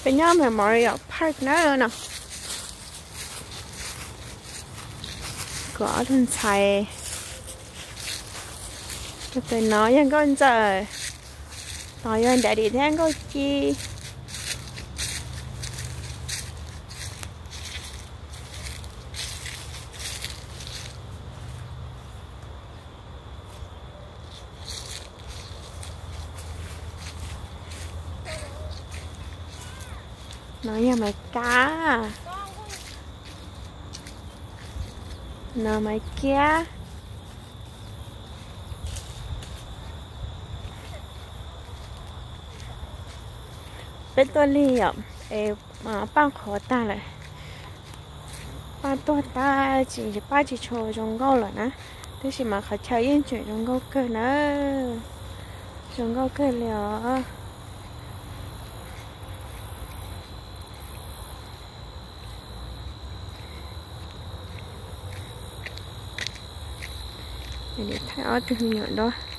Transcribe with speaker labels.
Speaker 1: bây giờ mình mới ở park nữa nè có thân xài tôi nói với con giờ nói với để đi theo con chi nói với mày cá nào mày kia bên tôi li ạ mà bao khó ta lại ba tôi ta chỉ ba chỉ cho trong gấu rồi nè thế thì mà khó chơi yên chuyện trong gấu cơ nữa trong gấu cơ liệu để thay áo từ nhỏ đó